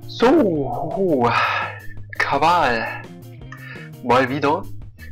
So, Kabal. Mal wieder.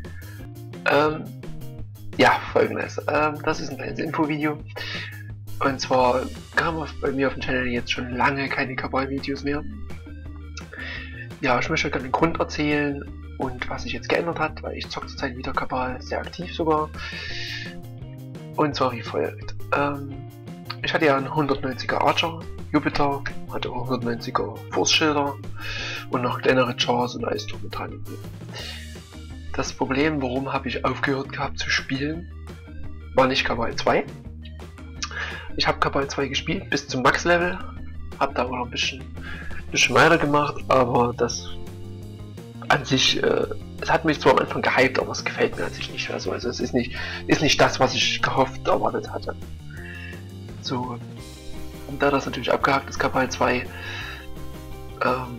Ja, folgendes. Das ist ein kleines Infovideo. Und zwar kam bei mir auf dem Channel jetzt schon lange keine Kabal-Videos mehr. Ja, ich möchte gerne den Grund erzählen und was sich jetzt geändert hat, weil ich zocke zurzeit wieder Kabal, sehr aktiv sogar. Und zwar wie folgt. Ich hatte ja einen 190er Archer, Jupiter, hatte auch 190er Force-Schilder und noch kleinere Chars und alles drum und dran. Das Problem, warum habe ich aufgehört gehabt zu spielen, war nicht Kabal 2. Ich habe Kabal 2 gespielt bis zum Max-Level, habe da auch noch ein bisschen weiter gemacht, aber das an sich, es hat mich zwar am Anfang gehypt, aber es gefällt mir an sich nicht. Also es ist nicht das, was ich gehofft, erwartet hatte. So, und da das natürlich abgehakt ist, Kabal 2, ja,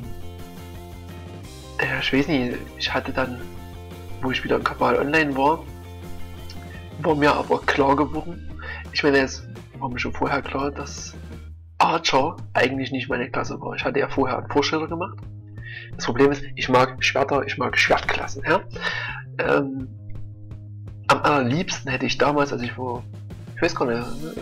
ich weiß nicht, ich hatte dann, wo ich wieder in Kabal Online war mir aber klar geworden, ich meine, es war mir schon vorher klar, dass Archer eigentlich nicht meine Klasse war. Ich hatte ja vorher einen Vorsteller gemacht. Das Problem ist, ich mag Schwerter, ich mag Schwertklassen. Ja? Am allerliebsten hätte ich damals, als ich vor, ich weiß gar nicht,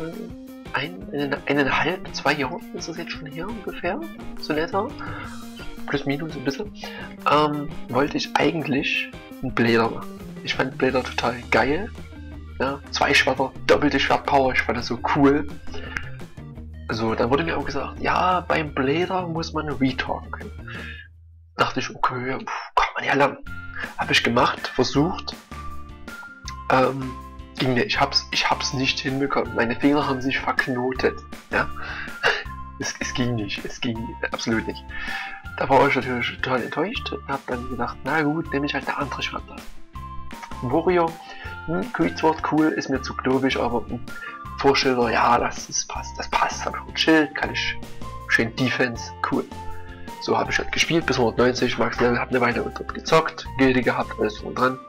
1,5, 2 Jahren ist das jetzt schon her ungefähr, so netter, plus minus ein bisschen, wollte ich eigentlich einen Blader machen. Ich fand Blader total geil. Ja? 2 Schwerter, doppelte Schwertpower, ich fand das so cool. So, dann wurde mir auch gesagt, ja, beim Blader muss man retalken können. Dachte ich, okay, kann man ja lernen. Habe ich gemacht, versucht. Ging nicht. Ich hab's nicht hinbekommen. Meine Finger haben sich verknotet. Ja? Es ging nicht. Es ging absolut nicht. Da war ich natürlich total enttäuscht. Hab dann gedacht, na gut, nehme ich halt eine andere Schwerter. Warrior, Greatsword, cool, ist mir zu klobig, aber Vorschilder, ja, das passt. Hab ich gut Schild, kann ich schön Defense, cool. So habe ich halt gespielt bis 190, Max Level, hab eine Weile dort gezockt, Gilde gehabt, alles drum und dran.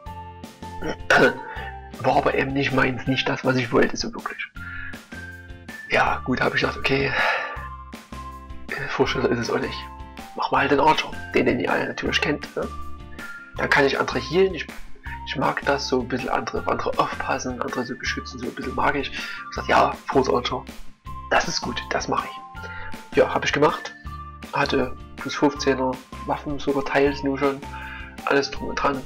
War aber eben nicht meins, nicht das, was ich wollte, so wirklich. Ja, gut, habe ich gedacht, okay, Vorschilder ist es auch nicht. Mach mal halt den Archer, den ihr alle natürlich kennt. Ne? Dann kann ich andere healen, ich mag das, so ein bisschen andere aufpassen, andere so beschützen, so ein bisschen mag ich. Ich sag, ja, Force Archer, das ist gut, das mache ich. Ja, habe ich gemacht. Hatte plus 15er Waffen, sogar teils nur schon, alles drum und dran.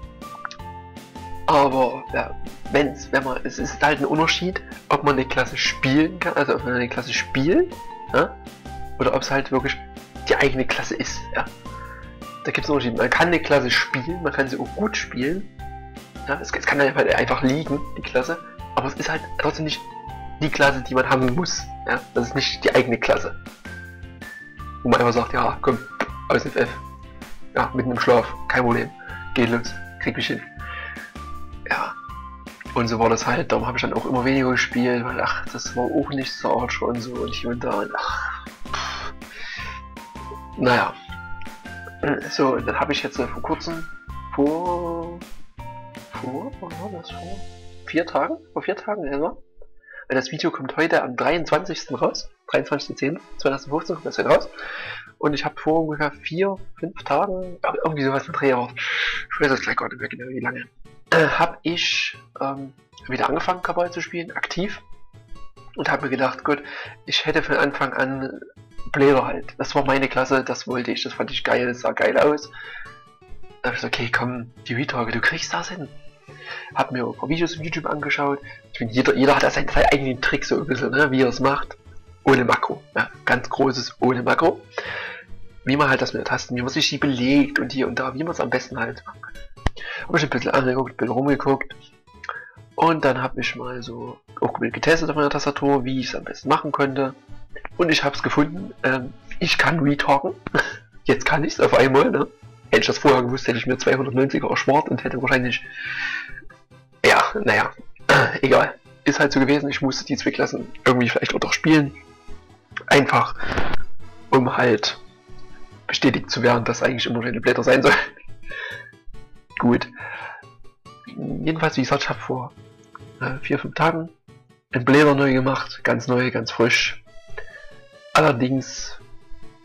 Aber ja, es ist halt ein Unterschied, ob man eine Klasse spielen kann, also ob man eine Klasse spielt, ja? Oder ob es halt wirklich die eigene Klasse ist. Ja? Da gibt es einen Unterschied. Man kann eine Klasse spielen, man kann sie auch gut spielen. Ja? Es kann halt einfach liegen, die Klasse, aber es ist halt trotzdem nicht die Klasse, die man haben muss. Ja? Das ist nicht die eigene Klasse. Wo man einfach sagt, ja, komm, aus FF. Ja, mitten im Schlaf, kein Problem. Geht los, krieg mich hin. Ja. Und so war das halt, darum habe ich dann auch immer weniger gespielt, weil ach, das war auch nicht so Archer und so und hier und da. Und ach. Naja. So, dann habe ich jetzt vor kurzem, vor 4 Tagen? Vor 4 Tagen etwa. Weil das Video kommt heute am 23. raus. 23.10.2015 kommt das heute raus. Und ich habe vor ungefähr 4, 5 Tagen, irgendwie sowas mit Drehort, ich weiß das gleich gar nicht mehr genau wie lange, habe ich wieder angefangen Kabal zu spielen, aktiv. Und habe mir gedacht, gut, ich hätte von Anfang an Blader halt. Das war meine Klasse, das wollte ich, das fand ich geil, das sah geil aus. Da habe ich gesagt, okay, komm, die Retage, du kriegst das hin. Hab mir ein paar Videos auf YouTube angeschaut. Ich finde, jeder hat da seinen eigenen Trick so ein bisschen, ne, wie er es macht. Ohne Makro. Ja, ganz großes ohne Makro. Wie man halt das mit der Tasten, wie man sich die belegt und hier und da, wie man es am besten halt machen kann. Habe ich ein bisschen angeguckt, ein bisschen rumgeguckt. Und dann habe ich mal so auch getestet auf meiner Tastatur, wie ich es am besten machen könnte. Und ich habe es gefunden. Ich kann retalken. Jetzt kann ich es auf einmal, ne? Hätte ich das vorher gewusst, hätte ich mir 290er erspart und hätte wahrscheinlich, ja, naja, egal. Ist halt so gewesen, ich musste die 2 Klassen irgendwie vielleicht auch doch spielen. Einfach, um halt bestätigt zu werden, dass eigentlich immer eine Blätter sein soll. Gut. Jedenfalls, wie gesagt, ich habe vor 4, 5 Tagen einen Blader neu gemacht. Ganz neu, ganz frisch. Allerdings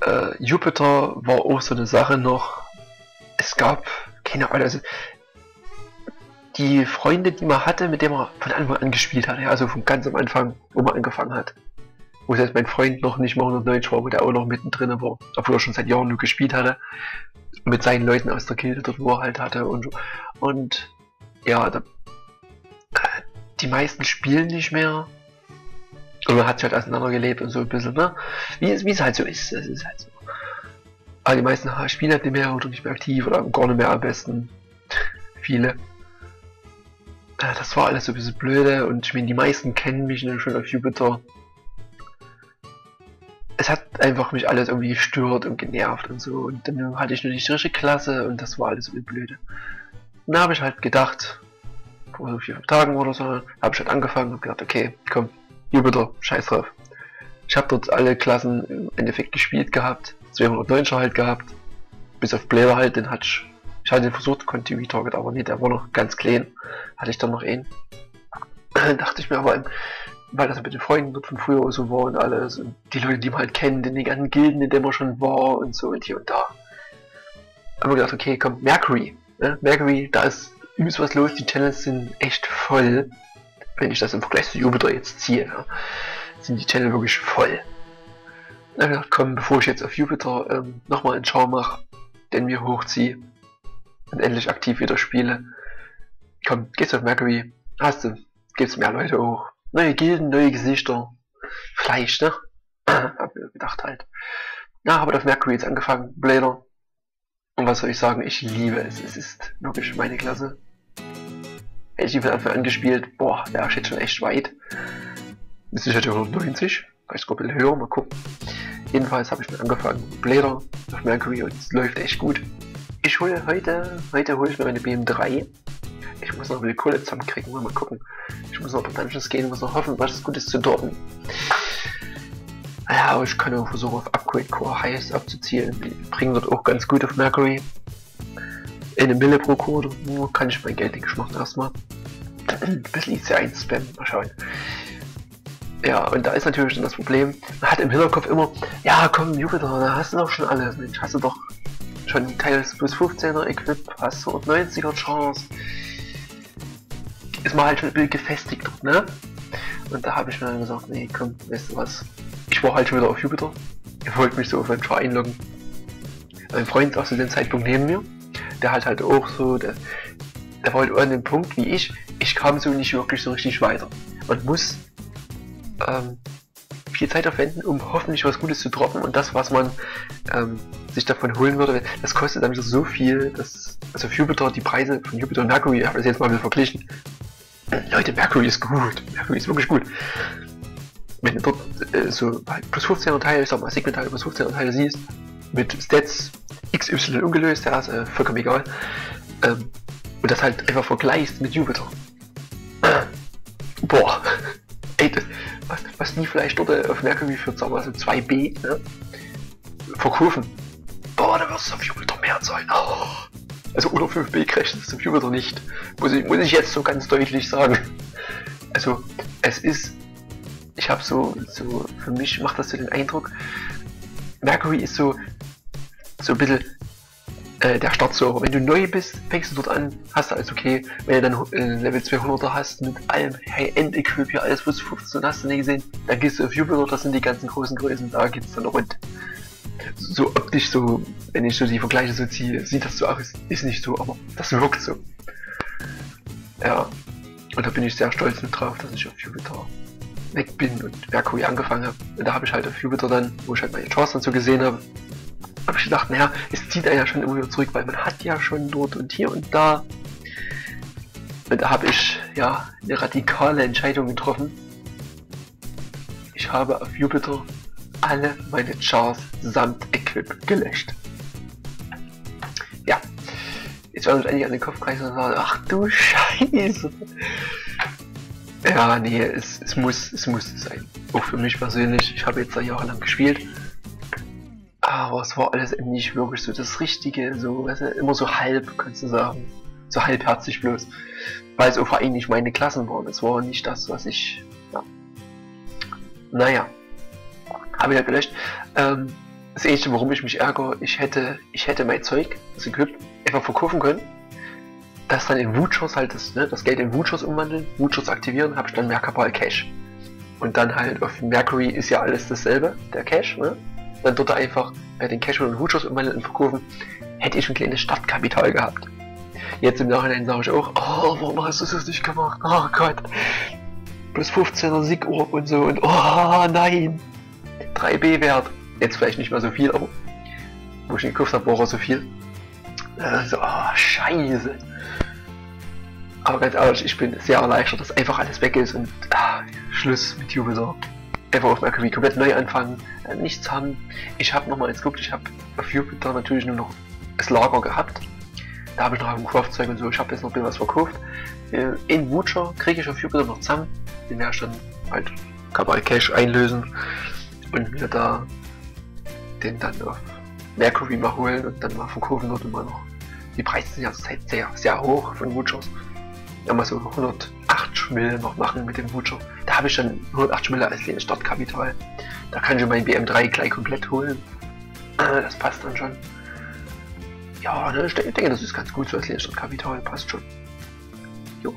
Jupiter war auch so eine Sache noch. Es gab, keine Ahnung, also die Freunde, die man hatte, mit denen man von Anfang an gespielt hat, ja, also von ganz am Anfang, wo man angefangen hat. Wo selbst mein Freund noch nicht mal 190 war, wo der auch noch mittendrin war, obwohl er schon seit Jahren nur gespielt hatte. Mit seinen Leuten aus der Gilde dort, wo er halt hatte und so. Und ja, die meisten spielen nicht mehr. Und man hat sich halt auseinandergelebt und so ein bisschen, ne? Wie es halt so ist. Das ist halt so. Aber die meisten spielen halt nicht mehr oder nicht mehr aktiv oder gar nicht mehr am besten. Viele. Das war alles so ein bisschen blöde und ich meine, die meisten kennen mich schon auf Jupiter. Es hat einfach mich alles irgendwie gestört und genervt und so. Und dann hatte ich nur die richtige Klasse und das war alles irgendwie blöde. Und dann habe ich halt gedacht, vor so 4-5 Tagen oder so, habe ich halt angefangen und gedacht, okay, komm, Jupiter, scheiß drauf. Ich habe dort alle Klassen im Endeffekt gespielt gehabt, 290er halt gehabt, bis auf Blader halt, den hatte ich hatte den versucht, konnte V-Target, aber nee, der war noch ganz klein, hatte ich dann noch einen. Dann dachte ich mir aber, weil das mit den Freunden dort von früher so war und alles, und die Leute, die man halt kennt, in den ganzen Gilden, in denen man schon war und so und hier und da. Haben wir gedacht, okay, komm, Mercury, ne? Mercury, da ist übelst was los, die Channels sind echt voll. Wenn ich das im Vergleich zu Jupiter jetzt ziehe, ja, sind die Channel wirklich voll. Dann habe ich gedacht, komm, bevor ich jetzt auf Jupiter nochmal einen Schau mache, den mir hochziehe und endlich aktiv wieder spiele, komm, gehst auf Mercury, gibt's mehr Leute hoch. Neue Gilden, neue Gesichter, Fleisch, ne? Hab mir gedacht halt. Ja, habe auf Mercury jetzt angefangen, Blader. Und was soll ich sagen, ich liebe es, es ist wirklich meine Klasse. Hätte ich ihn von Anfang an gespielt, boah, der ist jetzt schon echt weit. Ist sicher 190, vielleicht sogar ein bisschen höher, mal gucken. Jedenfalls habe ich dann angefangen, Blader auf Mercury und es läuft echt gut. Ich hole heute hole ich mir meine BM3. Ich muss noch ein bisschen Kohle zusammenkriegen, mal gucken. Ich muss noch auf Dungeons gehen, muss noch hoffen, was Gutes zu dorten. Naja, aber ich kann auch versuchen, auf Upgrade Core Highs abzuzielen. Die bringen dort auch ganz gut auf Mercury. Eine Mille pro Core, kann ich mein Geld nicht machen erstmal. Ein bisschen IC1 Spam, mal schauen. Ja, und da ist natürlich dann das Problem, man hat im Hinterkopf immer, ja komm Jupiter, da hast du doch schon alles, Mensch, hast du doch schon teils plus 15er Equip, hast du 190er Chance. Ist man halt schon ein bisschen gefestigt, ne? Und da habe ich mir dann gesagt, nee komm, weißt du was, ich war halt schon wieder auf Jupiter, ich wollte mich so auf einen Char einloggen. Mein Freund aus dem Zeitpunkt neben mir, der halt auch so, der war halt an dem Punkt wie ich kam so nicht wirklich so richtig weiter. Man muss viel Zeit aufwenden, um hoffentlich was Gutes zu droppen und das, was man sich davon holen würde, das kostet dann wieder so viel, dass, also Jupiter, die Preise von Jupiter und Mercury, ich habe das jetzt mal wieder verglichen. Leute, Mercury ist gut, Mercury ist wirklich gut. Wenn du dort so plus 15er Teile, ich sag mal Segmental plus 15er Teile siehst, mit Stats XY ungelöst, ja, ist vollkommen egal, und das halt einfach vergleichst mit Jupiter. Boah, ey, was die vielleicht dort auf Mercury für, sagen wir so 2B, ne, verkaufen, boah, da wirst du auf Jupiter mehr zahlen. Oh. Also unter 5B kriegst du es auf Jupiter nicht, muss ich jetzt so ganz deutlich sagen. Also, es ist, ich habe so, für mich macht das so den Eindruck, Mercury ist so ein bisschen der Startserver. Wenn du neu bist, fängst du dort an, hast du alles okay. Wenn du dann Level 200er hast mit allem High-End-Equip, hier alles plus 15, hast du nicht gesehen, dann gehst du auf Jupiter, das sind die ganzen großen Größen, da geht's dann rund. So optisch so, wenn ich so die Vergleiche so ziehe, sieht das so aus, ist nicht so, aber das wirkt so. Ja, und da bin ich sehr stolz mit drauf, dass ich auf Jupiter weg bin und Mercury angefangen habe. Und da habe ich halt auf Jupiter dann, wo ich halt meine Chance dann so gesehen habe ich gedacht, naja, es zieht einen ja schon immer wieder zurück, weil man hat ja schon dort und hier und da. Und da habe ich ja eine radikale Entscheidung getroffen. Ich habe auf Jupiter alle meine Chars samt Equip gelöscht. Ja, jetzt werden wir eigentlich an den Kopf greifen und sagen, ach du Scheiße. Ja, nee, es muss sein. Auch für mich persönlich, ich habe jetzt da jahrelang gespielt. Aber es war alles eben nicht wirklich so das Richtige, so, weißt du, immer so halb, kannst du sagen. So halbherzig bloß. Weil es auch eigentlich meine Klassen waren. Es war nicht das, was ich, ja. Naja. Habe ich ja gelöscht. Das Einzige, warum ich mich ärgere, ich hätte mein Zeug, das Equip, einfach verkaufen können. Das dann in Vouchers halt, das Geld in Vouchers umwandeln, Vouchers aktivieren, habe ich dann mehr Kabal Cash. Und dann halt auf Mercury ist ja alles dasselbe, der Cash, ne? Dann dort einfach den Cash und Vouchers umwandeln und verkaufen, hätte ich ein kleines Startkapital gehabt. Jetzt im Nachhinein sage ich auch, oh, warum hast du das nicht gemacht? Oh Gott. Plus 15er Sieg-Orb und so und oh nein. 3B Wert. Jetzt vielleicht nicht mehr so viel, aber wo ich ihn gekauft habe, war er so viel. So, oh, scheiße. Aber ganz ehrlich, ich bin sehr erleichtert, dass einfach alles weg ist und Schluss mit Jupiter. Einfach auf Mercury komplett neu anfangen, nichts haben. Ich habe nochmal jetzt geguckt, ich habe auf Jupiter natürlich nur noch das Lager gehabt. Da habe ich noch ein Craft-Zeug und so, ich habe jetzt noch ein bisschen was verkauft. In Voucher kriege ich auf Jupiter noch zusammen. Den werde ich dann halt Kabal Cash einlösen und mir da den dann auf Mercury mal holen und dann mal verkaufen dort immer noch. Die Preise sind ja zurzeit sehr, sehr hoch von Vouchers. Ja, mal so 108 Schmille noch machen mit dem Voucher. Da habe ich dann 108 Schmille als kleines Startkapital. Da kann ich mein BM3 gleich komplett holen. Das passt dann schon. Ja, ne, ich denke, das ist ganz gut so als kleines Startkapital. Passt schon. Jo.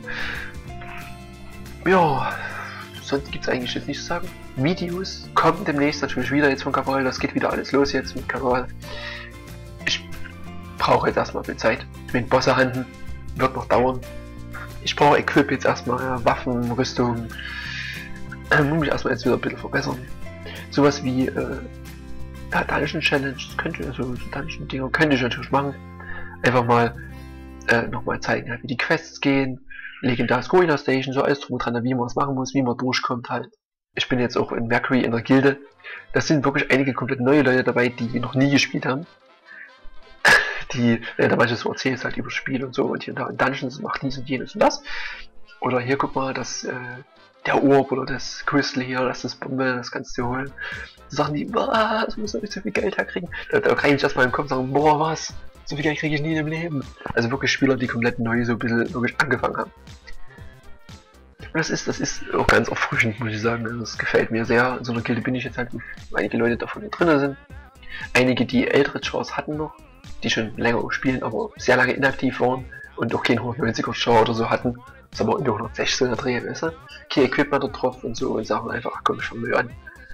Ja, sonst gibt es eigentlich jetzt nichts zu sagen. Videos kommen demnächst natürlich wieder jetzt von Kabal. Das geht wieder alles los jetzt mit Kabal. Ich brauche jetzt erstmal viel Zeit. Mit Bosse handeln wird noch dauern. Ich brauche Equip jetzt erstmal, ja, Waffen, Rüstung. Muss mich erstmal jetzt wieder ein bisschen verbessern. Sowas wie Dungeon Challenge, Dungeon Dinger könnte ich natürlich machen. Einfach mal nochmal zeigen, halt, wie die Quests gehen. Legendares Ruiner Station, so alles drum und dran, wie man es machen muss, wie man durchkommt halt. Ich bin jetzt auch in Mercury in der Gilde. Das sind wirklich einige komplett neue Leute dabei, die noch nie gespielt haben. Die, da manches so erzählt halt über Spiel und so und hier und da in Dungeons macht dies und jenes und das. Oder hier guck mal, der Orb oder das Crystal hier, das ist Bombe, das kannst du holen. Sachen die, was, muss ich so viel Geld herkriegen? Da kann ich erstmal im Kopf sagen, boah was, so viel Geld kriege ich nie im Leben. Also wirklich Spieler, die komplett neu so ein bisschen wirklich angefangen haben. Und das ist auch ganz erfrischend, muss ich sagen. Also das gefällt mir sehr. In so einer Gilde bin ich jetzt halt, einige Leute davon hier drin sind. Einige, die ältere Chars hatten noch, die schon länger spielen, aber sehr lange inaktiv waren und auch keinen 190er Char oder so hatten. Das ist aber in der 116er Dreh, weißt du? Kein Equipment da drauf und so und sagen einfach, ach komm, ich fange an.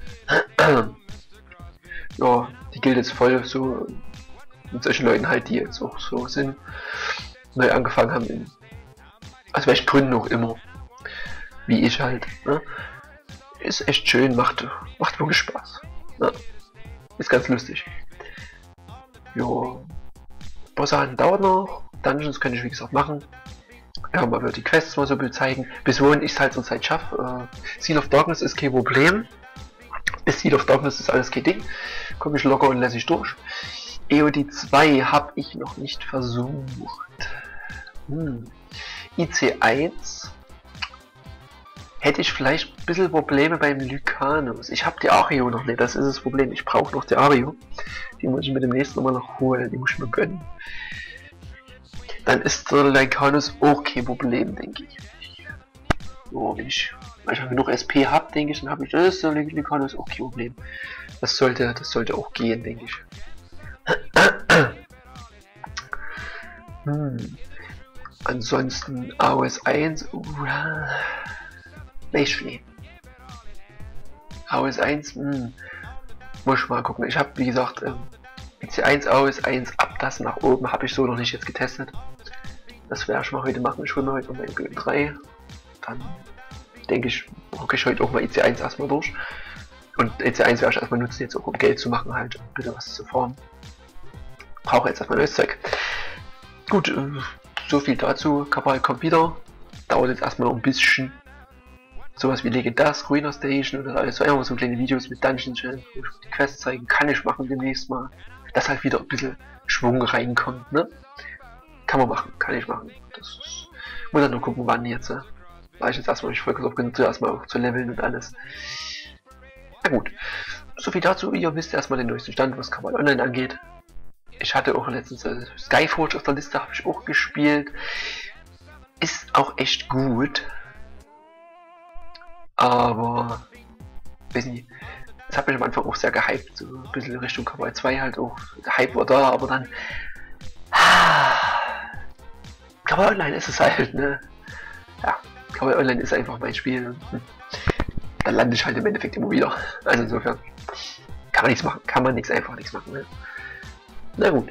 Ja, die Gilde ist voll so mit solchen Leuten halt, die jetzt auch so sind, neu angefangen haben, aus welchen Gründen auch immer. Wie ich halt. Ne? Ist echt schön, macht wirklich Spaß. Ne? Ist ganz lustig. Jo. Bosshaken dauert noch. Dungeons kann ich wie gesagt machen. Ja, man wird die Quests mal so zeigen. Bis wohin ich es halt zur Zeit schaffe. Seal of Darkness ist kein Problem. Bis Seal of Darkness ist alles kein Ding. Komme ich locker und lässig durch. EOD 2 habe ich noch nicht versucht. IC1 hätte ich vielleicht ein bisschen Probleme beim Lycanus. Ich habe die Ario noch nicht, das ist das Problem. Ich brauche noch die Ario. Die muss ich mir demnächst nochmal noch holen, die muss ich mir gönnen. Dann ist der Lycanus auch kein Problem, denke ich. So, wenn ich genug SP habe, denke ich, dann habe ich das, der Lycanus auch kein Problem. Das sollte auch gehen, denke ich. Ansonsten AOS 1, Leichenschnee. AOS 1, muss ich mal gucken. Ich habe, wie gesagt, IC1, AOS 1, ab das nach oben habe ich so noch nicht jetzt getestet. Das werde ich mal heute machen. Ich hole mir heute noch mein BM3. Dann denke ich, gucke ich heute auch mal IC1 erstmal durch. Und IC1 werde ich erstmal nutzen, jetzt auch um Geld zu machen, halt, um bitte was zu formen. Brauche jetzt erstmal neues Zeug. Gut, so viel dazu. Kabal kommt wieder. Dauert jetzt erstmal ein bisschen. Sowas wie Legendares Ruiner Station oder alles, so einfach so kleine Videos mit Dungeon Challenge, wo ich die Quests zeigen, kann ich machen demnächst mal. Dass halt wieder ein bisschen Schwung reinkommt, ne? Kann man machen, kann ich machen. Das muss dann nur gucken, wann jetzt. Weil ich jetzt erstmal nicht voll auf genug, erstmal auch zu leveln und alles. Na gut, so viel dazu. Ihr wisst erstmal den neuesten Stand, was Kabal Online angeht. Ich hatte auch letztens Skyforge auf der Liste, habe ich auch gespielt. Ist auch echt gut. Aber, weiß nicht, Das hat mich am Anfang auch sehr gehypt, so ein bisschen Richtung Kawaii 2 halt auch. Der Hype war da, aber dann... Kawaii Online ist es halt, ne? Ja, Kawaii Online ist einfach mein Spiel. Dann lande ich halt im Endeffekt immer wieder. Also insofern kann man nichts machen, einfach nichts machen. Ne? Na gut.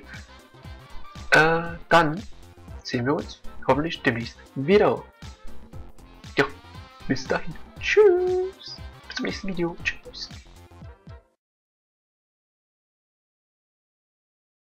Dann sehen wir uns hoffentlich demnächst wieder. Ja, bis dahin. Tschüss. Bis zum nächsten Video. Tschüss.